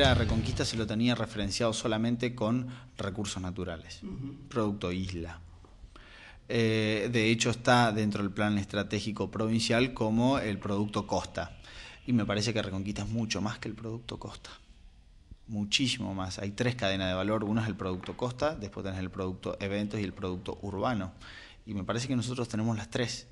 manera Reconquista se lo tenía referenciado solamente con recursos naturales, producto isla. De hecho está dentro del plan estratégico provincial como el producto costa. Y me parece que Reconquista es mucho más que el producto costa. Muchísimo más. Hay 3 cadenas de valor. Una es el producto costa, después tenés el producto eventos y el producto urbano. Y me parece que nosotros tenemos las 3.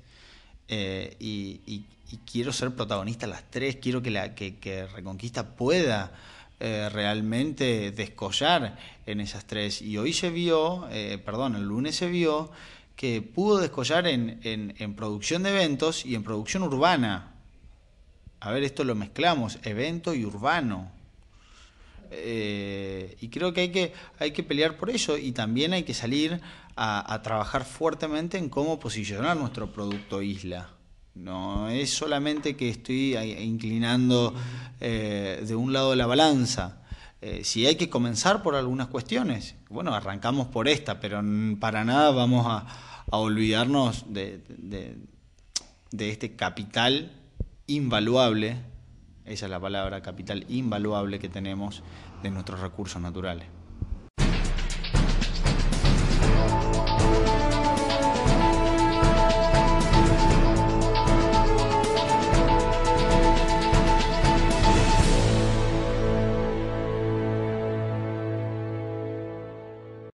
Y quiero ser protagonista de las 3. Quiero que Reconquista pueda realmente descollar en esas 3. Y hoy se vio, el lunes se vio que pudo descollar en producción de eventos y en producción urbana. A ver, esto lo mezclamos, evento y urbano. Y creo que hay que pelear por eso, y también hay que salir a trabajar fuertemente en cómo posicionar nuestro producto isla. No es solamente que estoy inclinando de un lado de la balanza. Si hay que comenzar por algunas cuestiones, bueno, arrancamos por esta, pero para nada vamos a olvidarnos de este capital invaluable, esa es la palabra, capital invaluable que tenemos de nuestros recursos naturales.